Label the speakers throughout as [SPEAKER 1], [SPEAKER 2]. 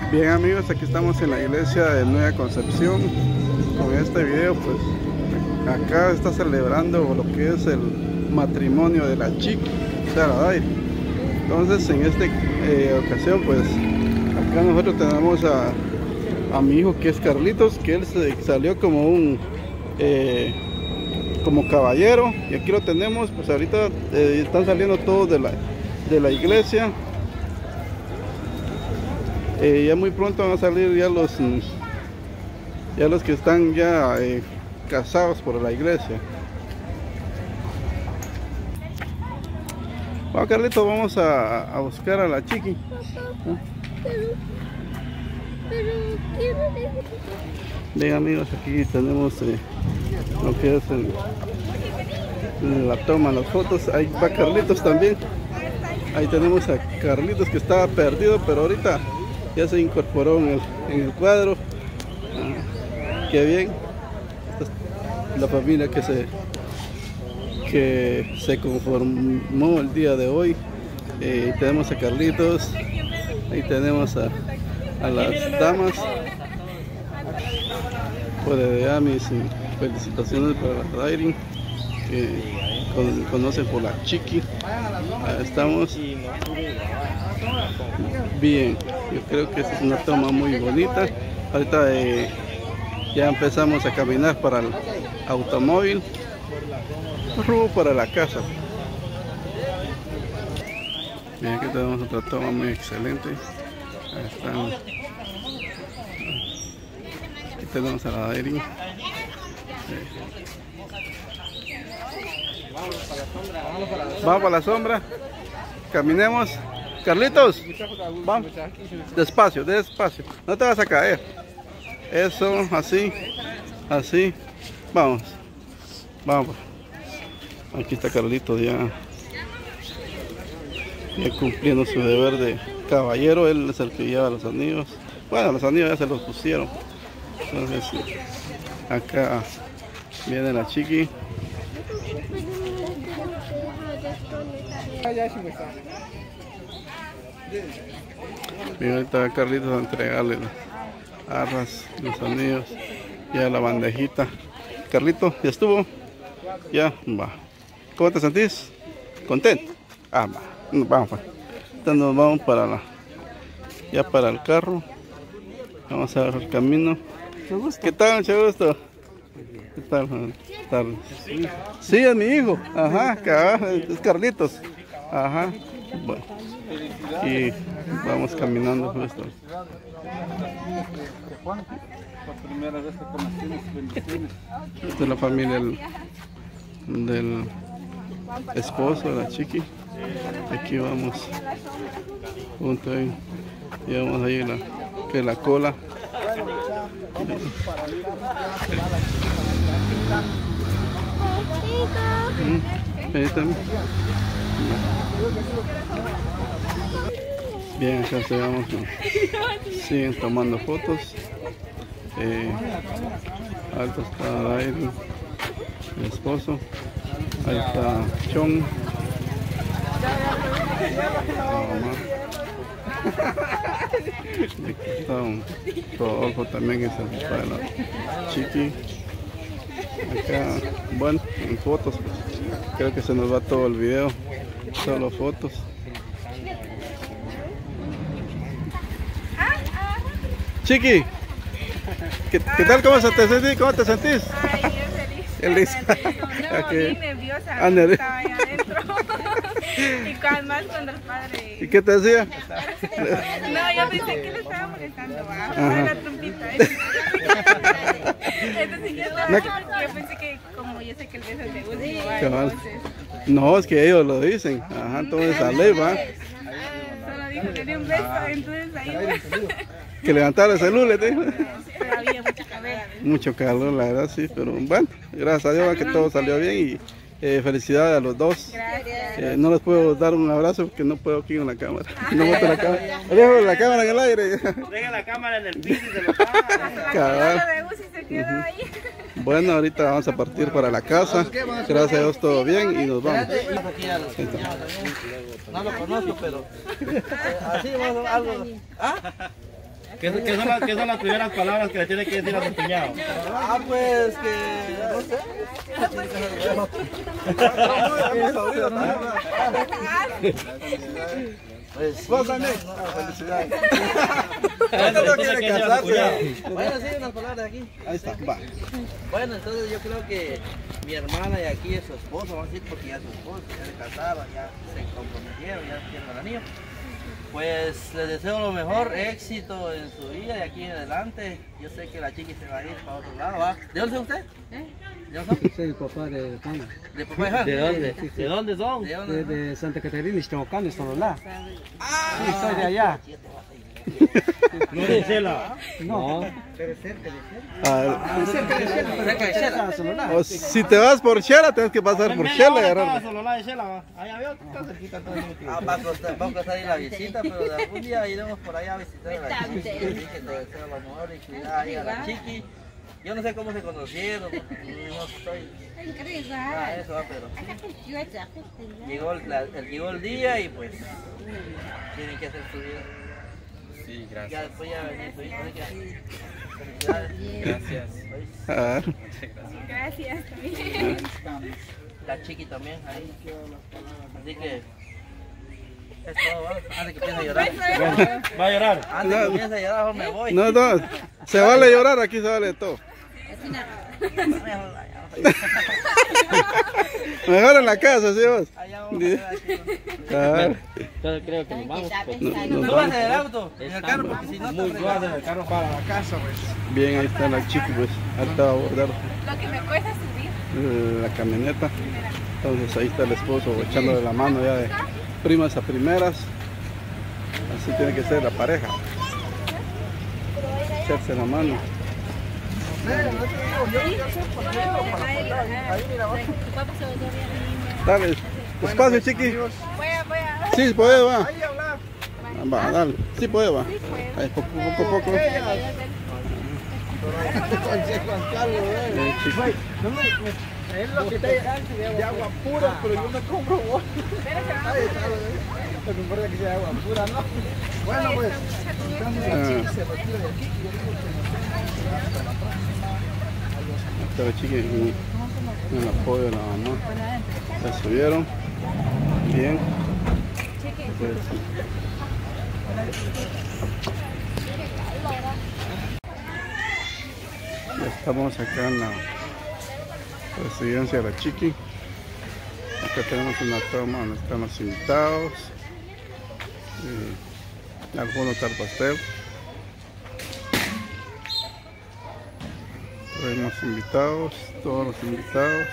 [SPEAKER 1] Bien amigos, aquí estamos en la iglesia de Nueva Concepción. Con este video pues acá está celebrando lo que es el matrimonio de la Chiqui Sara Dairi. Entonces en esta ocasión pues acá nosotros tenemos a mi hijo, que es Carlitos, que él salió como un como caballero, y aquí lo tenemos. Pues ahorita están saliendo todos de la iglesia. Ya muy pronto van a salir ya los que están ya casados por la iglesia. Bueno, Carlito, vamos a buscar a la Chiqui. Bien amigos, aquí tenemos lo que es la toma, las fotos. Ahí va Carlitos también. Ahí tenemos a Carlitos, que estaba perdido, pero ahorita ya se incorporó en el cuadro. Qué bien. Esta es la familia que se conformó el día de hoy. Tenemos a Carlitos, ahí tenemos a las damas. Pues de mis felicitaciones para la Dairi, que conocen por la Chiqui. Estamos bien. Yo creo que esta es una toma muy bonita. Ahorita ya empezamos a caminar para el automóvil, rumbo para la casa. Bien, aquí tenemos otra toma muy excelente. Ahí están. Aquí tenemos a la Dairi. Vamos para la sombra. Caminemos. Carlitos, vamos. Despacio, despacio. No te vas a caer. Eso, así, así. Vamos. Vamos. Aquí está Carlitos ya cumpliendo su deber de caballero. Él es el que lleva los anillos. Bueno, los anillos ya se los pusieron. Entonces, acá viene la Chiqui. Y ahorita Carlitos va a entregarle las arras, los anillos y a la bandejita. Carlito, ¿ya estuvo? Ya, va. ¿Cómo te sentís? ¿Contento? Ah, va. Vamos, pues. Entonces nos vamos ya para el carro. Vamos a ver el camino. ¿Qué tal? Mucho gusto. ¿Qué tal? Buenas tardes. Sí, es mi hijo. Ajá, es Carlitos. Ajá. Bueno. Y vamos caminando justo.
[SPEAKER 2] Por primera vez que conocimos bendiciones.
[SPEAKER 1] Esta es la familia del esposo de la Chiqui. Aquí vamos junto ahí. Llevamos ahí la cola. Ahí están. Bien, acá estamos, siguen tomando fotos. Alto está Dairi, el esposo. Ahí está Chong. Aquí está Rodolfo también, que es el papá de la Chiqui. Acá, bueno, en fotos, pues, creo que se nos va todo el video, solo fotos. Chiqui, ¿qué tal? ¿Cómo te sentís? ¿Cómo te sentís?
[SPEAKER 3] Ay, yo feliz. No, bien nerviosa, estaba ahí adentro. Y más cuando el padre...
[SPEAKER 1] ¿Y qué te decía?
[SPEAKER 3] No, yo pensé que le estaba molestando, a la trompita. Entonces yo pensé que, como yo sé que el beso es de último, entonces...
[SPEAKER 1] No, es que ellos lo dicen. Ajá, entonces a ley va.
[SPEAKER 3] Solo dijo que dio un beso, entonces ahí...
[SPEAKER 1] Que levantara el celular, te dijo.
[SPEAKER 3] Pero había mucho calor.
[SPEAKER 1] Mucho calor, la verdad, sí, pero bueno, gracias a Dios que todo salió bien y felicidades a los dos.
[SPEAKER 3] Gracias.
[SPEAKER 1] No les puedo dar un abrazo porque no puedo aquí en la cámara. No meto la cámara. Dejo la cámara en el aire.
[SPEAKER 2] Deja la cámara en el piso y se lo paga.
[SPEAKER 3] La de Uzi se quedó ahí.
[SPEAKER 1] Bueno, ahorita vamos a partir para la casa. Gracias a Dios todo bien y nos vamos.
[SPEAKER 2] No lo conozco, pero así vamos algo. ¿Ah?
[SPEAKER 4] ¿Qué son las primeras palabras que le tiene que decir a su cuñado?
[SPEAKER 5] Ah, pues que no sé. Pues vos también. Felicidades. ¿Cuándo no quiere casarse?
[SPEAKER 6] Bueno, sí, unas palabras aquí.
[SPEAKER 5] Ahí está, va.
[SPEAKER 6] Bueno, entonces yo creo que mi hermana y aquí es su esposo, vamos a decir, porque ya es su esposo, ya se casaron, ya se comprometieron, ya tienen el anillo. Pues les deseo lo mejor, éxito en su vida de aquí en adelante. Yo sé que la chiqui se va a ir para otro lado, ¿va? ¿De dónde es usted? ¿De dónde son?
[SPEAKER 7] Soy el papá de Juan.
[SPEAKER 6] ¿De papá de Juan?
[SPEAKER 4] ¿De dónde?
[SPEAKER 7] Sí, sí.
[SPEAKER 4] ¿De dónde son?
[SPEAKER 6] ¿De dónde?
[SPEAKER 7] De Santa Catarina, Ixtocán, Estololá.
[SPEAKER 6] Ah,
[SPEAKER 7] Sí, soy de allá.
[SPEAKER 4] No de Cela.
[SPEAKER 7] No.
[SPEAKER 1] Ah,
[SPEAKER 6] cerca de Shela.
[SPEAKER 7] Estololá.
[SPEAKER 1] o si te vas por Shela, tienes que pasar por Shela y agarrar.
[SPEAKER 4] Solo de Cela, va. Allá veo que está cerquita todo el mundo.
[SPEAKER 6] Va a costar ir la visita, pero de algún día iremos por allá a visitar a la chiqui. Así que te deseo lo mejor y cuidar ahí a la chiqui. Yo no sé cómo se conocieron, no estoy... Ah, eso va, pero llegó el día y pues tienen que hacer su vida.
[SPEAKER 2] Sí,
[SPEAKER 6] Ya
[SPEAKER 2] gracias.
[SPEAKER 6] después ya venir su hijo. Felicidades.
[SPEAKER 2] Gracias.
[SPEAKER 1] Ah,
[SPEAKER 3] Gracias también.
[SPEAKER 6] La chiqui también ahí. Así que es todo, ¿va? Antes que empiece a llorar.
[SPEAKER 4] Va a llorar.
[SPEAKER 6] Antes que empiece a llorar, mejor me voy.
[SPEAKER 1] no, no, se vale llorar, aquí se vale todo. Mejor en la casa, ¿sí vos?
[SPEAKER 6] Allá vamos a ver aquí.
[SPEAKER 1] Ah,
[SPEAKER 4] Entonces creo que nos vamos. Pues.
[SPEAKER 1] nos
[SPEAKER 6] Súbase
[SPEAKER 1] vamos.
[SPEAKER 6] del auto, en el carro, porque si no
[SPEAKER 4] Muy
[SPEAKER 6] te
[SPEAKER 4] suave el carro para la casa, pues.
[SPEAKER 1] Bien, ahí está la chica, pues, ahorita va a abordar
[SPEAKER 3] Lo que me cuesta subir.
[SPEAKER 1] la camioneta. Entonces ahí está el esposo echándole la mano ya de primas a primeras. Así tiene que ser la pareja. Echarse la mano. Dale, despacio, chiqui.
[SPEAKER 3] Voy a.
[SPEAKER 1] Sí, puede, va. Va, dale. Sí, puede, va. Ahí, poco a poco. Chiqui.
[SPEAKER 5] Es lo que de agua pura, pero yo me compro vos. Lo que importa es que sea agua pura, ¿no? Bueno, pues,
[SPEAKER 1] Hasta la chiqui en el apoyo de la mamá. Se subieron. Bien. Pues, ya estamos acá en la residencia de la chiqui. Acá tenemos una toma donde están los invitados. Y algunos al pastel. Tenemos invitados, todos los invitados.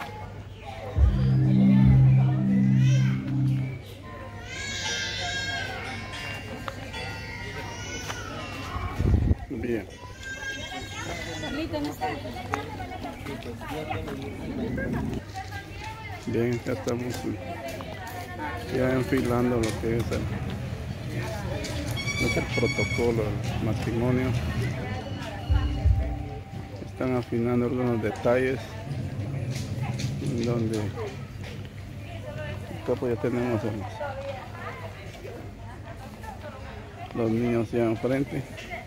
[SPEAKER 1] Bien. Bien, ya estamos ya enfilando lo que es el protocolo del matrimonio. Están afinando algunos detalles donde acá pues ya tenemos los niños ya enfrente.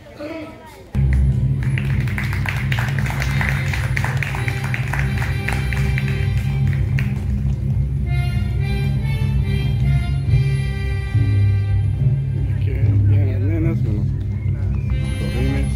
[SPEAKER 1] Aquí vienen las nenas con los corrines.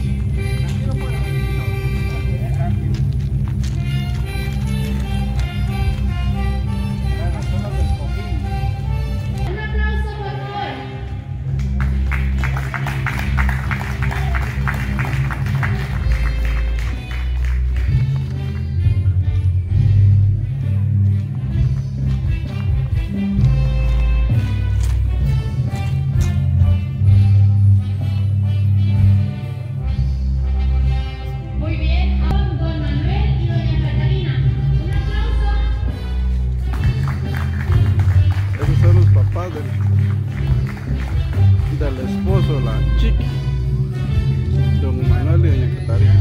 [SPEAKER 8] Muy bien, con don Manuel y doña Catalina. Un aplauso.
[SPEAKER 1] Esos son los papás del esposo, la chiqui, don Manuel y doña Catarina.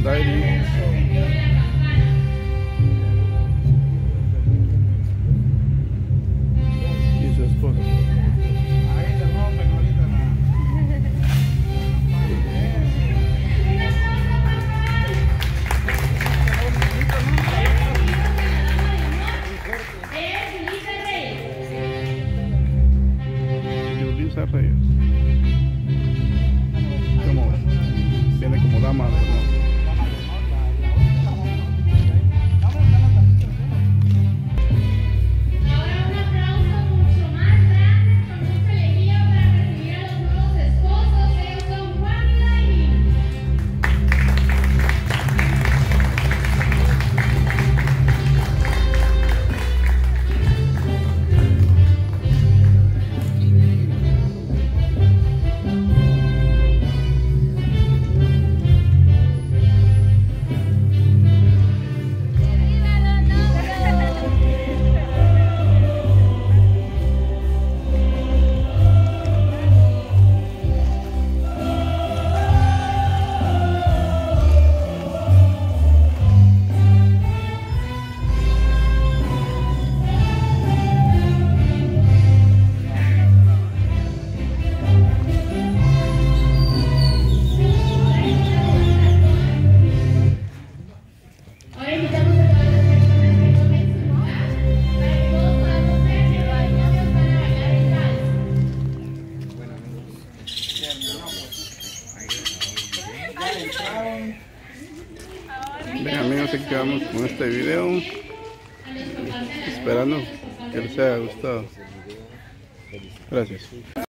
[SPEAKER 1] Dairy. Y su esposa.
[SPEAKER 5] Ahí le rompen ahorita
[SPEAKER 1] Yulisa Reyes. Como, viene como dama de honor.
[SPEAKER 8] Ahora un aplauso mucho más grande con mucha alegría para recibir a los nuevos esposos. Ellos son Juan y David. Ahora invitamos a todas las personas que tomen su lugar para que todos podamos ver que los novios van a bailar el vals.
[SPEAKER 1] Bien amigos, aquí quedamos con este video, esperando que les haya gustado. Gracias.